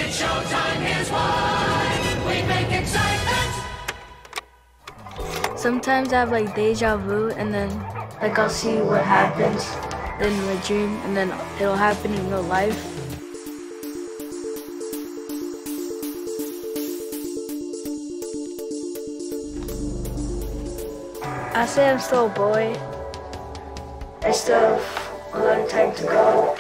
It's showtime, here's why. We make excitement. Sometimes I have like deja vu, and then like I'll see what happens in my dream, and then it'll happen in real life. I say I'm still a boy. I still have a lot of time to go.